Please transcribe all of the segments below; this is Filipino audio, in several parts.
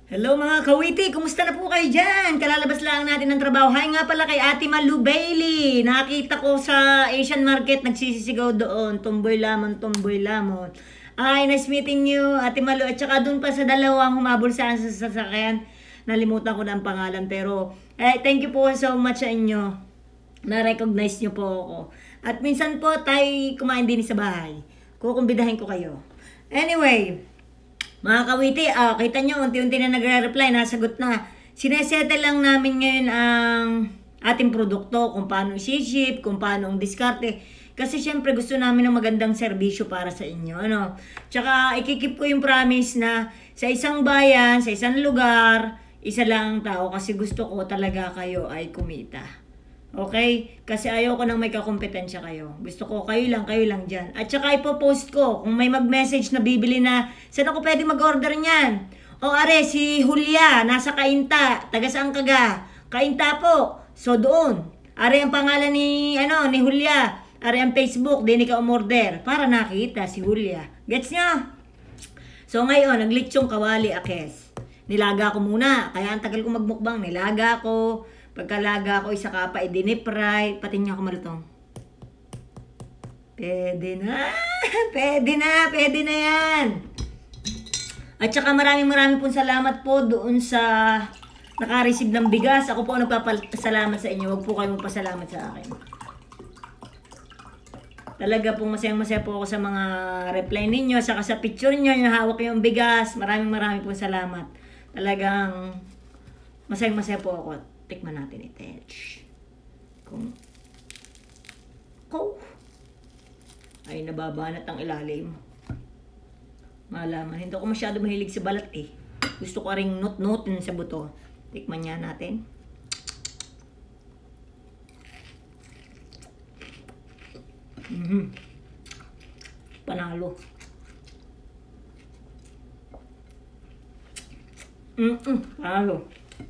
Hello mga kawiti, kumusta na po kayo dyan? Kalalabas lang natin ng trabaho. Hi nga pala kay Ate Malu Bailey. Nakita ko sa Asian Market, nagsisisigaw doon. Tumboy lamon, tumboy lamon. Ay, nice meeting you, Ate Malu. At saka doon pa sa dalawang humabol sa sasakyan. Nalimutan ko na ang pangalan. Pero, thank you po so much sa inyo. Na-recognize nyo po ako. At minsan po tayo kumain din sa bahay. Kukumbidahin ko kayo. Anyway, mga kawiti, kita nyo, unti-unti na nagre-reply, nasagot na. Sinesettle lang namin ngayon ang ating produkto, kung paano i-ship, kung paano ang diskarte. Kasi syempre gusto namin ng magandang serbisyo para sa inyo. Ano? Tsaka ikikip ko yung promise na sa isang bayan, sa isang lugar, isa lang ang tao kasi gusto ko talaga kayo ay kumita. Okay? Kasi ayoko nang may kakompetensya kayo. Gusto ko kayo lang dyan. At saka ipopost ko, kung may mag-message na bibili na, saan ako pwede mag-order niyan? O are, si Julia, nasa Kainta, taga saan kaga? Kainta po. So doon. Are ang pangalan ni Julia. Are ang Facebook, di ka umorder. Para nakita si Julia. Gets nyo? So ngayon, naglitsong kawali akes. Nilaga ko muna. Kaya ang tagal ko magmukbang. Nilaga ko. Pagkalaga ko, isa ka pa, i-dinip-fry. Pati niya ako marutong. Pwede na. Pwede na yan. At saka maraming pong salamat po doon sa naka-receive ng bigas. Ako po ang nagpapasalamat sa inyo. Huwag po kayo magpasalamat sa akin. Talaga pong masayang-masaya po ako sa mga reply ninyo. Saka sa picture nyo, yung hawak yung bigas. Maraming pong salamat. Talagang masayang-masaya po ako. Tikman natin ito. Ay, nababanat ang ilalim. Malaman. Hindi ako masyado mahilig sa balat eh. Gusto ko ring nut-nutin sa buto. Tikman niya natin. Panalo. Panalo.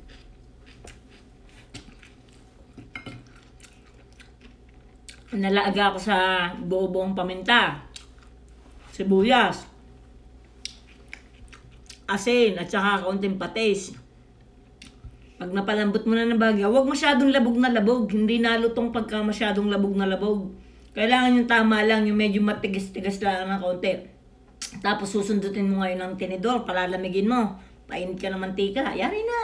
Nalaaga ako sa buo-buong paminta, sibuyas, asin, at saka kaunting patis. Pag napalambot mo na ng bagya, huwag masyadong labog na labog. Hindi nalutong pagka masyadong labog na labog. Kailangan yung tama lang, yung medyo matigas-tigas lang ng kaunti. Tapos susundutin mo ngayon ng tinidor, palalamigin mo. Painit ka ng mantika, yari na.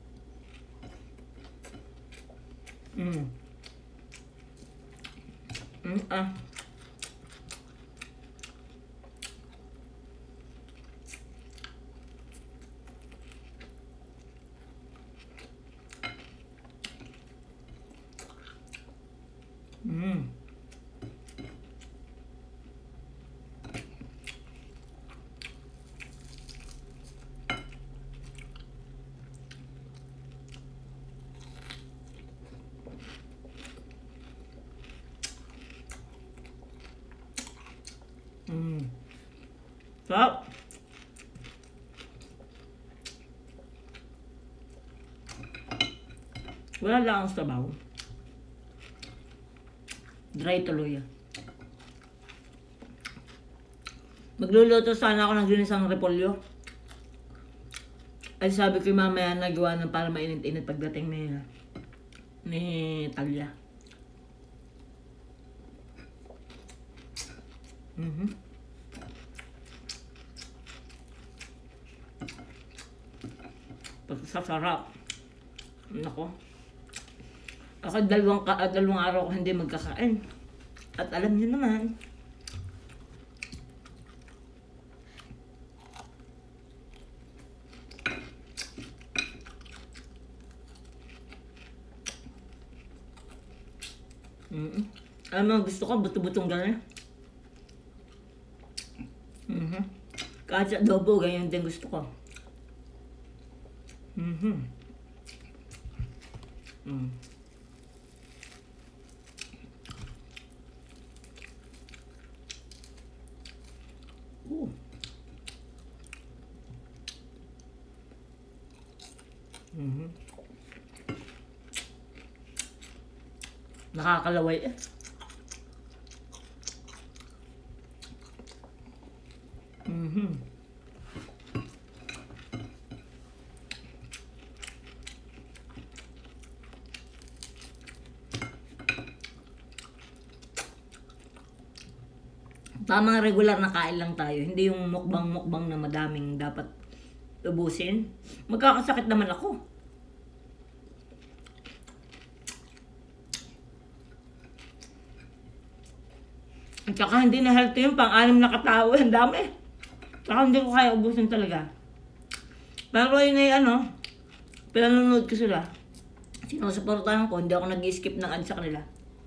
Sarap. Wala lang ang sabaw. Dry tuloy. Magluluto sana ako ng ginisang repolyo. Ay sabi ko mamaya nagawa ng para mainit-init pagdating ni Talia. Pagkasarap. Nako. Ako dalawang araw ko hindi magkakain. At alam niyo naman. Alam mo, gusto ko buto-butong gano'n. Kahit sa adobo, ganyan din gusto ko. Nakakalaway eh. Tamang regular na kain lang tayo. Hindi yung mukbang-mukbang na madaming dapat ubusin. Magkakasakit naman ako. At saka hindi na healthy yung pang-anim na katao. Ang dami. Saka hindi ko kaya ubusin talaga. Pero yun ay pinanonood ko sila. Sinusuportahan ko, hindi ako nag-skip ng ads sa kanila.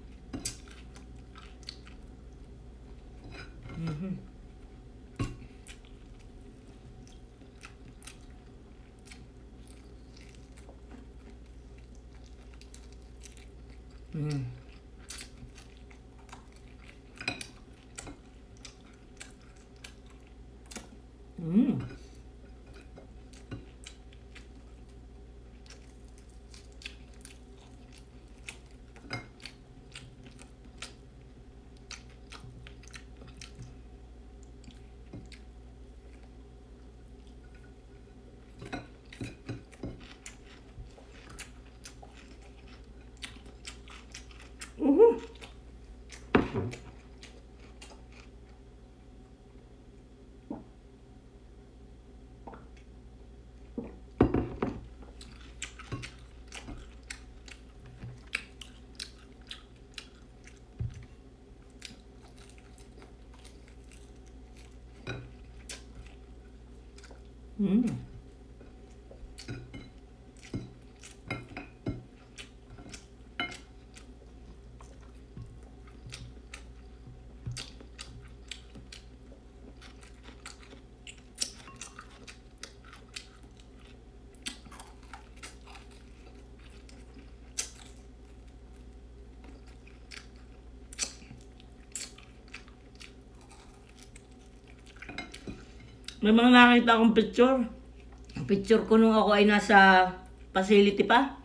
May mga nakita akong picture. Picture ko nung ako ay nasa facility pa.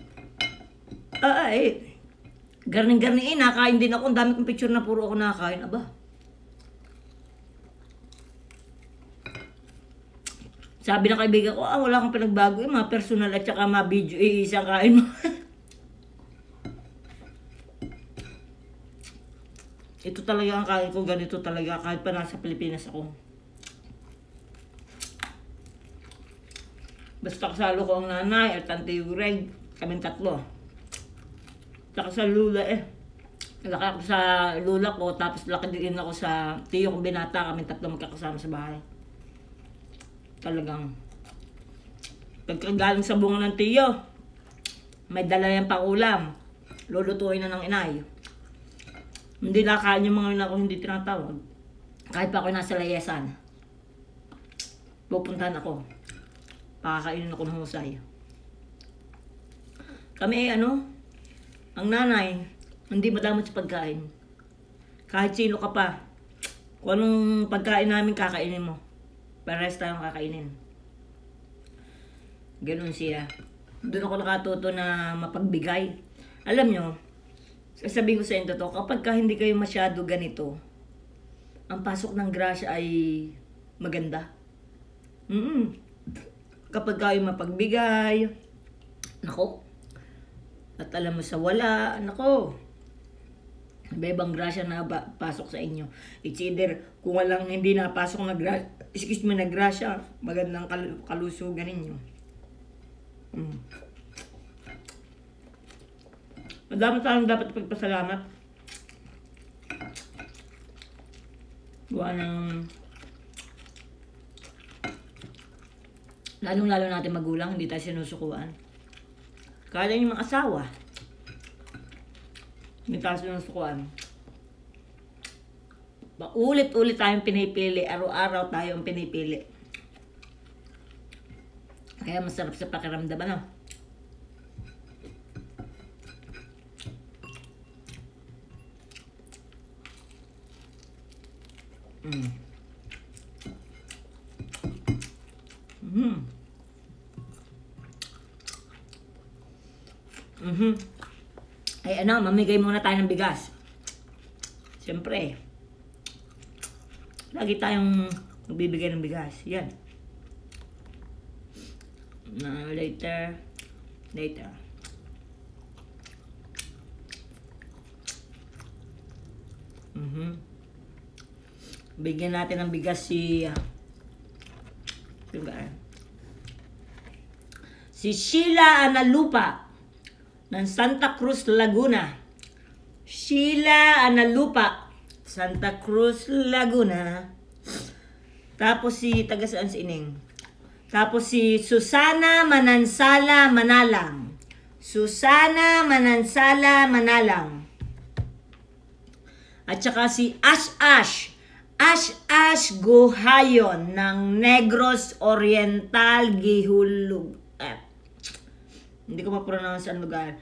Garning-garniin, nakain din ako. Ang dami kong picture na puro ako nakakain. Aba. Sabi ng kaibigan ko, wala kang pinagbago. Mga personal at saka mga video. Isang kain mo. Ito talaga ang kain ko. Ganito talaga. Kahit pa nasa Pilipinas ako. Basta kasalo ko ang nanay at tante Greg, kaming tatlo. Saka sa lula Laki ako sa lula ko, tapos laki din ako sa tiyo kong binata, kaming tatlo magkakasama sa bahay. Talagang, pagkagaling sa bunga ng tiyo, may dala yan pang ulam. Lulutuin na ng inay. Hindi nakain yung mga ko hindi tinatawag. Kahit pa ako nasa layesan, pupuntahan ako. Pakakainin ako ng husay. Kami ang nanay, hindi madamot sa pagkain. Kahit sino ka pa, kung anong pagkain namin kakainin mo. Parehas tayong kakainin. Ganun siya. Doon ako nakatuto na mapagbigay. Alam nyo, sasabihin ko sa inyo to, kapag hindi kayo masyado ganito, ang pasok ng grasya ay maganda. Kapag kayo mapagbigay, nako, at alam mo sa wala, nako, ibang grasya na pasok sa inyo. It's either, kung walang hindi napasok na grasya, magandang kalusugan ninyo. Madami tayong dapat pagpasalamat. Gawa ng lalong-lalo natin magulang, hindi tayo sinusukuan. Kaya yung mga asawa, hindi tayo sinusukuan. Ulit-ulit tayong pinipili, araw-araw tayong pinipili. Kaya masarap sa pakiramdam, Ay mamigay muna tayo ng bigas. Siyempre, lagi tayong magbibigay ng bigas. Yan. Later. Bigyan natin ng bigas si Sheila Analupa ng Santa Cruz, Laguna. Sheila Analupa, Santa Cruz, Laguna. Tapos si taga saan si Ining. Tapos si Susana Manansala Manalang. Susana Manansala Manalang. At saka si Ash Guhayon ng Negros Oriental, Gihulug. Hindi ko ma-pronounce ang lugar.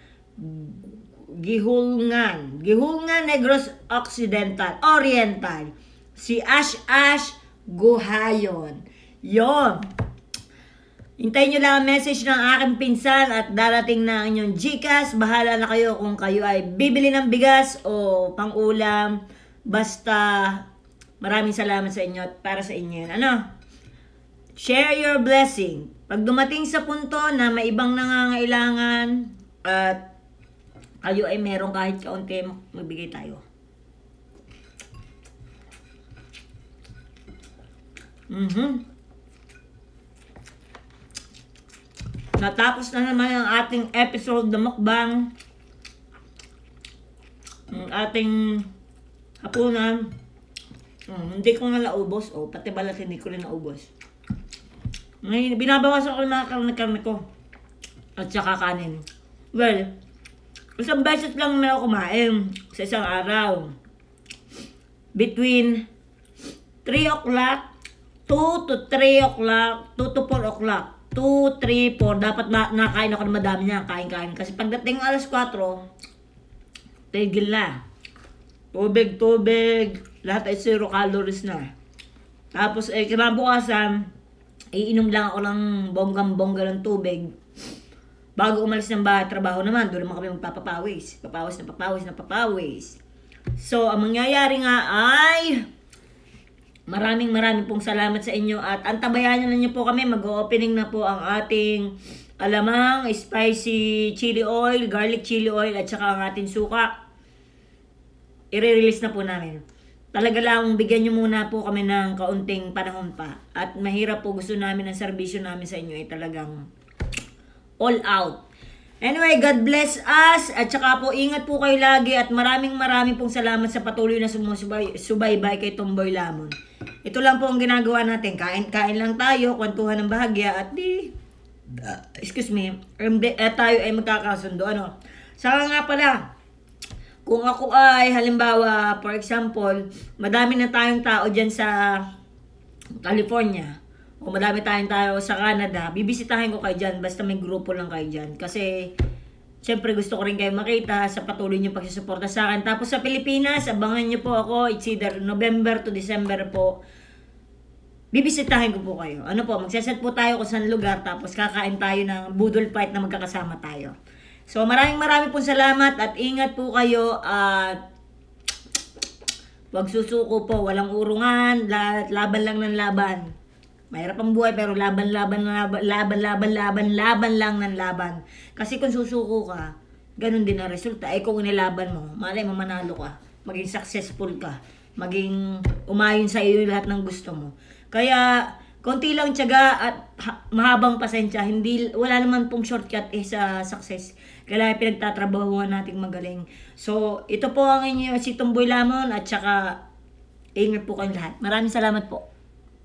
Gihulngan, Negros Oriental. Si Ash Guhayon. Yon. Hintayin nyo lang ang message ng aking pinsan at darating na ang inyong GCash. Bahala na kayo kung kayo ay bibili ng bigas o pang-ulam. Basta maraming salamat sa inyo at para sa inyo yan. Share your blessing. Pag dumating sa punto na may ibang nangangailangan at kayo ay meron kahit kaunti, magbigay tayo. Natapos na naman ang ating episode ng mukbang. Ang ating hapunan. Hindi ko nga naubos. Pati balat hindi ko rin naubos. Ngayon, binabawasan ko yung mga karne ko. At saka kanin. Well, isang beses lang na ako kumain sa isang araw. Between 3 o'clock, 2 to 3 o'clock, 2 to 4 o'clock. 2, 3, 4. Dapat nakain ako ng madami niya. Kain-kain. Kasi pagdating alas 4, tigil na. Tubig. Lahat ay 0 calories na. Tapos, kinabukasan, iinom lang ako ng bonggang-bongga ng tubig. Bago umalis ng bahay, trabaho naman. Doon naman kami magpapapawis. Papawis. So, ang mangyayari nga ay maraming pong salamat sa inyo. At antabayan na niyo po kami. Mag-opening na po ang ating alamang, spicy chili oil, garlic chili oil, at saka ang ating suka. I-release na po namin. Talaga lang, bigyan nyo muna po kami ng kaunting panahon pa. At mahirap po, gusto namin ang serbisyo namin sa inyo ay talagang all out. Anyway, God bless us. At saka po, ingat po kayo lagi. At maraming pong salamat sa patuloy na subaybay kay Tomboy Lamon. Ito lang po ang ginagawa natin. Kain lang tayo, kwentuhan ng bahagya. At tayo ay magkakasundo. Saka nga pala, kung ako ay, halimbawa, for example, madami na tayong tao dyan sa California, o madami tayong tao sa Canada, bibisitahin ko kayo dyan, basta may grupo lang kayo dyan. Kasi, syempre gusto ko rin kayo makita sa patuloy nyo pagsusuporta sa akin. Tapos sa Pilipinas, abangan nyo po ako, it's either November to December po, bibisitahin ko po kayo. Magsaset po tayo kung saan lugar, tapos kakain tayo ng budol fight na magkakasama tayo. So, maraming pong salamat at ingat po kayo at wag susuko po, walang urungan, laban lang ng laban. Mahirap ang buhay pero laban lang ng laban. Kasi kung susuko ka, ganun din ang resulta. Kung nilaban mo, malay mo manalo ka, maging successful ka, maging umayon sa iyo lahat ng gusto mo. Kaya, konti lang tiyaga at mahabang pasensya. Wala naman pong shortcut sa success. Kailangan pinagtatrabahuan nating magaling. So, ito po ang inyo si Tomboy Lamon at saka ingat po kayong lahat. Maraming salamat po.